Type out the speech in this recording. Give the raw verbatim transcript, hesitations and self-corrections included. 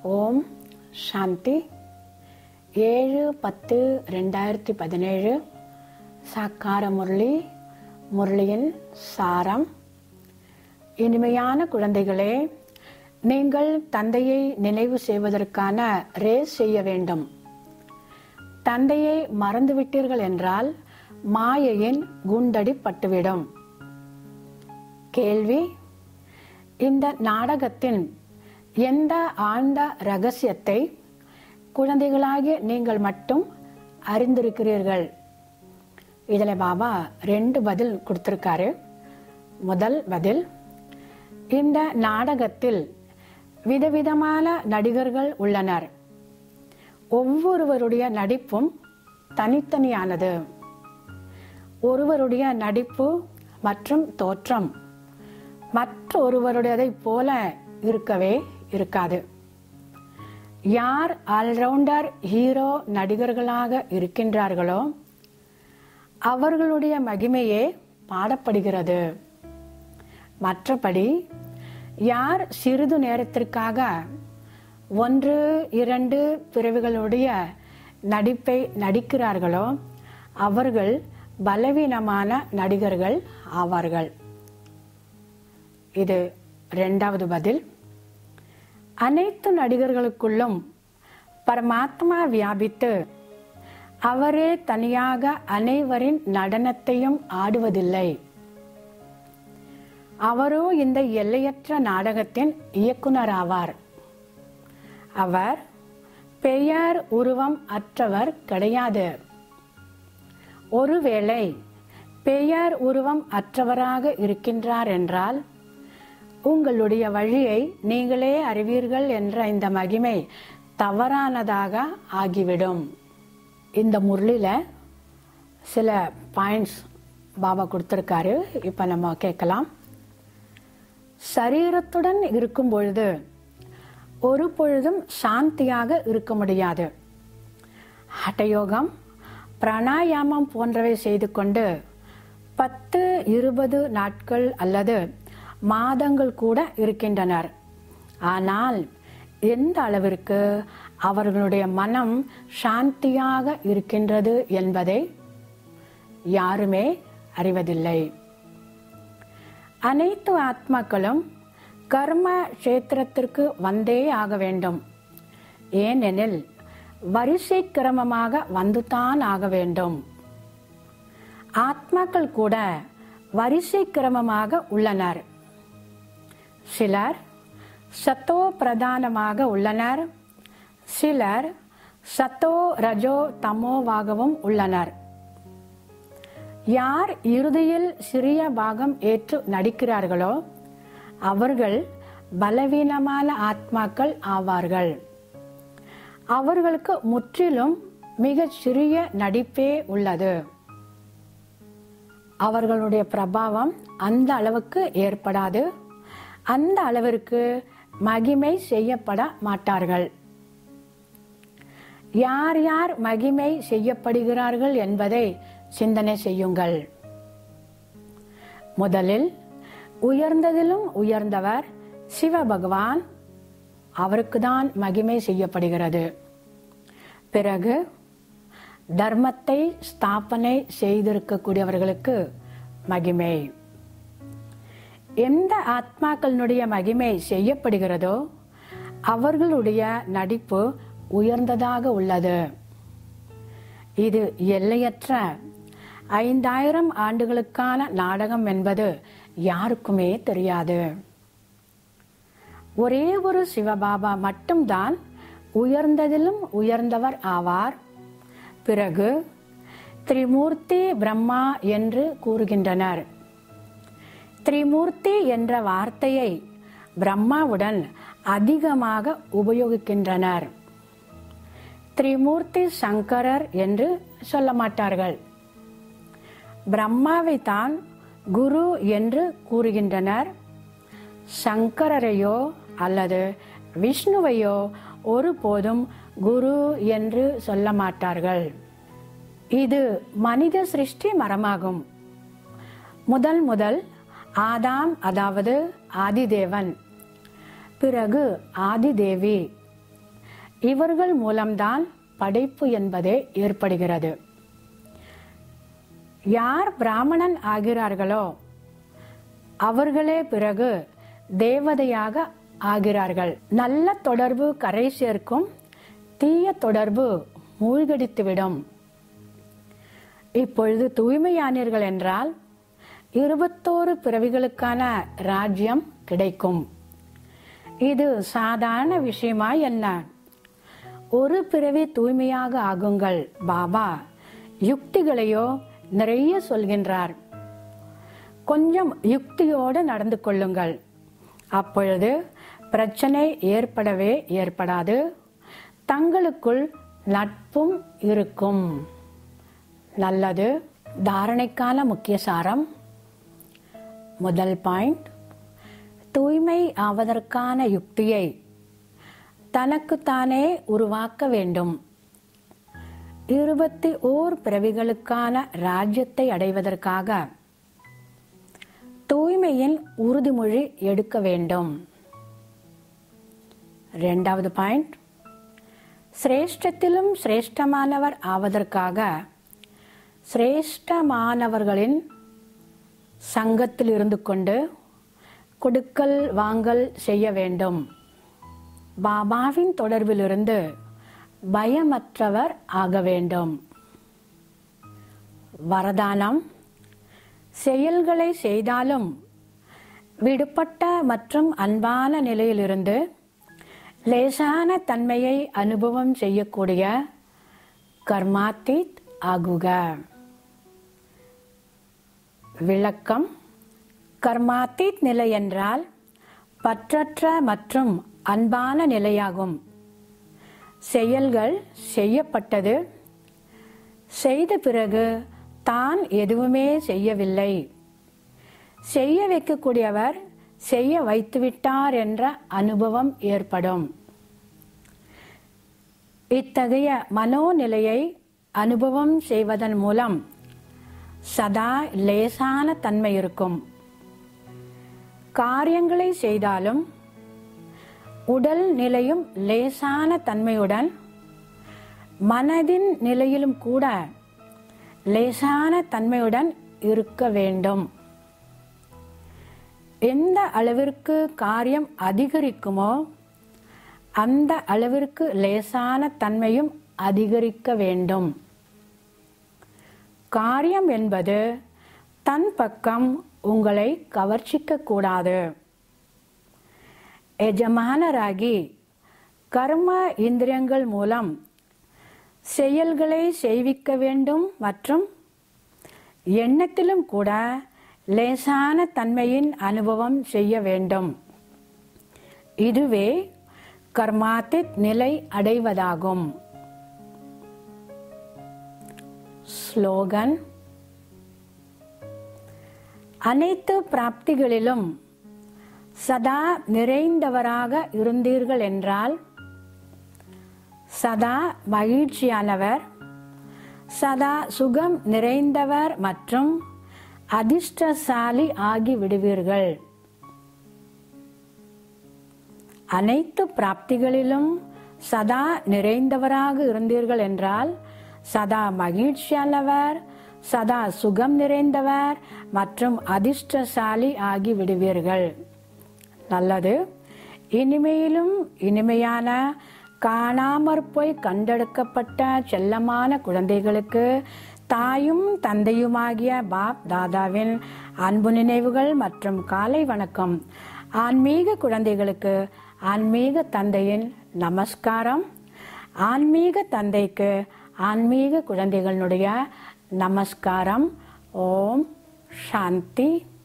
ஓம் சாந்தி. ஏழு பத்து ரெண்டாயிரத்தி பதினேழு சாக்கார முரளி. முரளியின் சாரம். இனிமையான குழந்தைகளே, நீங்கள் தந்தையை நினைவு செய்வதற்கான ரேஸ் செய்ய வேண்டும். தந்தையை மறந்துவிட்டீர்கள் என்றால் மாயையின் குண்டடி பட்டுவிடும். கேள்வி: இந்த நாடகத்தின் எந்த ஆழ்ந்த ரகசியத்தை குழந்தைகளாகிய நீங்கள் மட்டும் அறிந்திருக்கிறீர்கள்? இதில் பாபா ரெண்டு பதில் கொடுத்திருக்காரு. முதல் பதில்: இந்த நாடகத்தில் விதவிதமான நடிகர்கள் உள்ளனர். ஒவ்வொருவருடைய நடிப்பும் தனித்தனியானது. ஒருவருடைய நடிப்பு மற்றும் தோற்றம் மற்றொருவருடையதை போல இருக்கவே இருக்காது. யார் ஆல்ரவுண்டர் ஹீரோ நடிகர்களாக இருக்கின்றார்களோ அவர்களுடைய மகிமையே பாடப்படுகிறது. மற்றபடி யார் சிறிது நேரத்திற்காக ஒன்று இரண்டு பிறவிகளுடைய நடிப்பை நடிக்கிறார்களோ அவர்கள் பலவீனமான நடிகர்கள் ஆவார்கள். இது இரண்டாவது பதில். அனைத்து நடிகர்களுக்குள்ளும் பரமாத்மா வியாபித்து அவரே தனியாக அனைவரின் நடனத்தையும் ஆடுவதில்லை. அவரோ இந்த எல்லையற்ற நாடகத்தின் இயக்குனர் ஆவார். அவர் பெயர் உருவம் அற்றவர் கிடையாது. ஒருவேளை பெயர் உருவம் அற்றவராக இருக்கின்றார் என்றால் உங்களுடைய வழியை நீங்களே அறிவீர்கள் என்ற இந்த மகிமை தவறானதாக ஆகிவிடும். இந்த முரளியில சில பாயிண்ட்ஸ் பாபா கொடுத்திருக்காரு. இப்ப நம்ம கேட்கலாம். சரீரத்துடன் இருக்கும் பொழுது ஒரு பொழுதும் சாந்தியாக இருக்க முடியாது. ஹட்டயோகம், பிராணாயாமம் போன்றவை செய்து கொண்டு பத்து இருபது நாட்கள் அல்லது மாதங்கள் கூட இருக்கின்றனர். ஆனால் எந்த அளவிற்கு அவர்களுடைய மனம் சாந்தியாக இருக்கின்றது என்பதை யாருமே அறிவதில்லை. அனைத்து ஆத்மாக்களும் கர்ம கஷேத்திரத்திற்கு வந்தே ஆக வேண்டும். ஏனெனில் வரிசை கிரமமாக வந்துதான் ஆக வேண்டும். ஆத்மாக்கள் கூட வரிசை கிரமமாக உள்ளனர். சிலர் சத்தோ பிரதானமாக உள்ளனர். சிலர் சத்தோ ரஜோ தமோவாகவும் உள்ளனர். யார் இறுதியில் சிறிய பாகம் ஏற்று நடிக்கிறார்களோ அவர்கள் பலவீனமான ஆத்மாக்கள் ஆவார்கள். அவர்களுக்கு முற்றிலும் மிக சிறிய நடிப்பே உள்ளது. அவர்களுடைய பிரபாவம் அந்த அளவுக்கு ஏற்படாது. அந்த அளவிற்கு மகிமை செய்யப்பட மாட்டார்கள். யார் யார் மகிமை செய்யப்படுகிறார்கள் என்பதை சிந்தனை செய்யுங்கள். முதலில் உயர்ந்ததிலும் உயர்ந்தவர் சிவபகவான். அவருக்கு தான் மகிமை செய்யப்படுகிறது. பிறகு தர்மத்தை ஸ்தாபனை செய்திருக்கக்கூடியவர்களுக்கு மகிமை. எந்த ஆத்மாக்களுடைய மகிமை செய்யப்படுகிறதோ அவர்களுடைய நடிப்பு உயர்ந்ததாக உள்ளது. இது எல்லையற்ற ஐந்தாயிரம் ஆண்டுகளுக்கான நாடகம் என்பது யாருக்குமே தெரியாது. ஒரே ஒரு சிவபாபா மட்டும்தான் உயர்ந்ததிலும் உயர்ந்தவர் ஆவார். பிறகு திரிமூர்த்தி பிரம்மா என்று கூறுகின்றனர். திரிமூர்த்தி என்ற வார்த்தையை பிரம்மாவுடன் அதிகமாக உபயோகிக்கின்றனர். திரிமூர்த்தி சங்கரர் என்று சொல்ல மாட்டார்கள். பிரம்மாவை தான் குரு என்று கூறுகின்றனர். சங்கரரையோ அல்லது விஷ்ணுவையோ ஒருபோதும் குரு என்று சொல்ல மாட்டார்கள். இது மனித சிருஷ்டி மரமாகும். முதல் முதல் ஆதாம், அதாவது ஆதிதேவன், பிறகு ஆதிதேவி, இவர்கள் மூலம்தான் படைப்பு என்பதே ஏற்படுகிறது. யார் பிராமணன் ஆகிறார்களோ அவர்களே பிறகு தேவதையாக ஆகிறார்கள். நல்ல தொடர்பு கரை சேர்க்கும், தீய தொடர்பு மூழ்கடித்துவிடும். இப்பொழுது தூய்மையானீர்கள் என்றால் இருபத்தோரு பிறவிகளுக்கான ராஜ்யம் கிடைக்கும். இது சாதாரண விஷயமா என்ன? ஒரு பிறவி தூய்மையாக ஆகுங்கள். பாபா யுக்திகளையோ நிறைய சொல்கின்றார். கொஞ்சம் யுக்தியோடு நடந்து கொள்ளுங்கள். அப்பொழுது பிரச்சனை ஏற்படவே ஏற்படாது. தங்களுக்குள் நட்பும் இருக்கும். நல்லது. தாரணைக்கான முக்கிய சாரம். முதல் பாயிண்ட், தூய்மை ஆவதற்கான யுக்தியை தனக்குத்தானே உருவாக்க வேண்டும். இருபத்தி ஓர் பிறவிகளுக்கான ராஜ்யத்தை அடைவதற்காக தூய்மையின் உறுதிமொழி எடுக்க வேண்டும். இரண்டாவது பாயிண்ட், சிரேஷ்டத்திலும் சிரேஷ்டமானவர் ஆவதற்காக சிரேஷ்டமானவர்களின் சங்கத்தில் இருந்து கொண்டு கொடுக்கல் வாங்கல் செய்ய வேண்டும். பாபாவின் தொடர்பிலிருந்து பயமற்றவர் ஆக வேண்டும். வரதானம், செயல்களை செய்தாலும் விடுபட்ட மற்றும் அன்பான நிலையிலிருந்து லேசான தன்மையை அனுபவம் செய்யக்கூடிய கர்மாத்தீத் ஆகுக. விளக்கம். கர்மாத்தீத் நிலை என்றால் பற்றற்ற மற்றும் அன்பான நிலையாகும். செயல்கள் செய்யப்பட்டது, செய்த பிறகு தான் எதுவுமே செய்யவில்லை, செய்ய வைக்கக்கூடியவர் செய்ய வைத்துவிட்டார் என்ற அனுபவம் ஏற்படும். இத்தகைய மனோநிலையை அனுபவம் செய்வதன் மூலம் சதா லேசான தன்மை இருக்கும். காரியங்களை செய்தாலும் உடல் நிலையும் லேசான தன்மையுடன், மனதின் நிலையிலும் கூட லேசான தன்மையுடன் இருக்க வேண்டும். எந்த அளவிற்கு காரியம் அதிகரிக்குமோ அந்த அளவிற்கு லேசான தன்மையும் அதிகரிக்க வேண்டும். காரியம் என்பது தன் பக்கம் உங்களை கவர்ச்சிக்க கூடாது. எஜமானராகி கர்ம இந்திரியங்கள் மூலம் செயல்களை செய்விக்க வேண்டும் மற்றும் எண்ணத்திலும் கூட லேசான தன்மையின் அனுபவம் செய்ய வேண்டும். இதுவே கர்மாத்தீத் நிலை அடைவதாகும். ஸ்லோகன். அனைத்து பிராப்திகளிலும் சதா நிறைந்தவராக இருந்தீர்கள் என்றால் சதா மகிழ்ச்சியானவர், சதா சுகம் நிறைந்தவர் மற்றும் அதிர்ஷ்டசாலி ஆகி விடுவீர்கள். அனைத்து பிராப்திகளிலும் சதா நிறைந்தவராக இருந்தீர்கள் என்றால் சதா மகிழ்ச்சியானவர், சதா சுகம் நிறைந்தவர் மற்றும் அதிர்ஷ்டசாலி ஆகி விடுவீர்கள். நல்லது. இனிமையிலும் இனிமையான காணாமற் போய் கண்டெடுக்கப்பட்ட செல்லமான குழந்தைகளுக்கு தாயும் தந்தையுமாகிய பாப் தாதாவின் அன்பு நினைவுகள் மற்றும் காலை வணக்கம். ஆன்மீக குழந்தைகளுக்கு ஆன்மீக தந்தையின் நமஸ்காரம். ஆன்மீக தந்தைக்கு ஆன்மீக குழந்தைகளுடைய நமஸ்காரம். ஓம் சாந்தி.